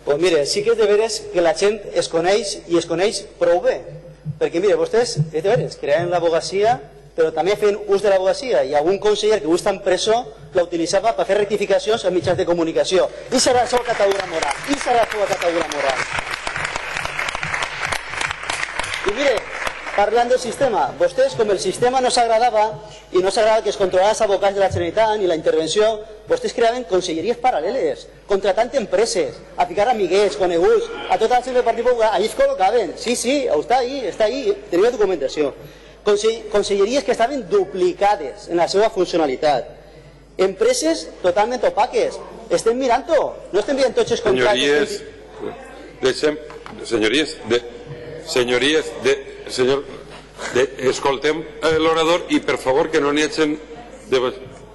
Pues mire, sí que és de veres que la gent es coneix i es coneix prou bé. Perquè mire, vostès, és de veres, creen l'advocacia, però també feien ús de l'advocacia, i algun conseller que avui està en presó la utilitzava per fer rectificacions en mitjans de comunicació. I serà la seva catadura moral. I serà la seva catadura moral. I mire, parlant del sistema, vostès, com el sistema no s'agradava i no s'agradava que es controlava els advocats de la Generalitat ni la intervenció, vostès creaven conselleries paral·leles, contratant empreses, a ficar amiguets, coneguts, a tota la gent del Partit Popular, allí es col·locaven. Sí, està ahí, teniu la documentació. Conselleries que estaven duplicades en la seva funcionalitat. Empreses totalment opaques. Estem mirant-ho, no estem mirant tots els contractes. Escoltem l'orador i per favor que no n'hi hagin de...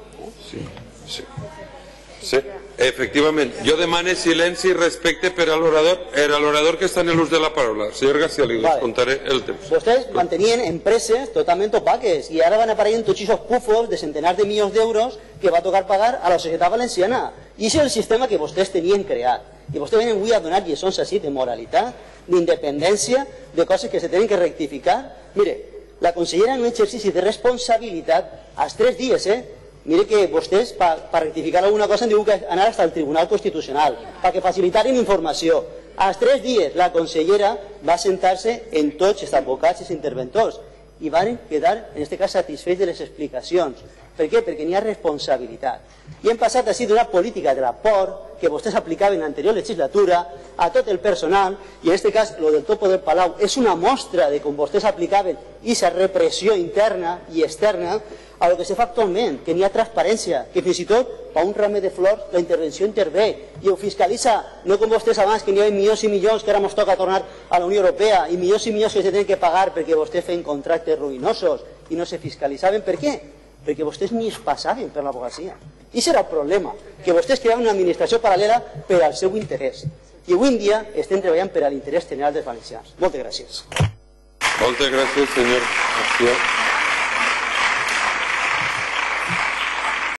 Sí, efectivament, jo demane silenci i respecte per a l'orador que està en l'ús de la paraula. Senyor García, li descontaré el temps. Vostès mantenien empreses totalment opaques i ara van apareixent tots aquests pufos de centenars de milions d'euros que va tocar pagar a la societat valenciana. I això és el sistema que vostès tenien creat. I vostès venen avui a donar lliçons així de moralitat, d'independència, de coses que se tenen que rectificar. Mire, la consellera en un exercici de responsabilitat, als 3 dies, mire que vostès, per rectificar alguna cosa, han tingut que anar fins al Tribunal Constitucional, perquè facilitaren informació. Als 3 dies la consellera va sentar-se en tots els advocats i els interventors i van quedar, en aquest cas, satisfets de les explicacions. Per què? Perquè n'hi ha responsabilitat. I hem passat així d'una política de la por que vostès aplicaven en l'anterior legislatura a tot el personal, i en aquest cas, el del topo del Palau és una mostra de com vostès aplicaven aquesta repressió interna i externa a lo que se fa actualment, que n'hi ha transparència, que fins i tot per un ramet de flors la intervenció intervé i ho fiscalitza, no com vostès abans que n'hi havia milions i milions que ara ens toca tornar a la Unió Europea i milions i milions que se tenen que pagar perquè vostès feien contractes ruïnosos i no se fiscalitzaven. Per què? Perquè vostès ni es passaven per l'advocacia. I serà el problema, que vostès creaven una administració paral·lela per al seu interès. I avui en dia estem treballant per a l'interès general dels valencians. Moltes gràcies. Moltes gràcies, senyor García.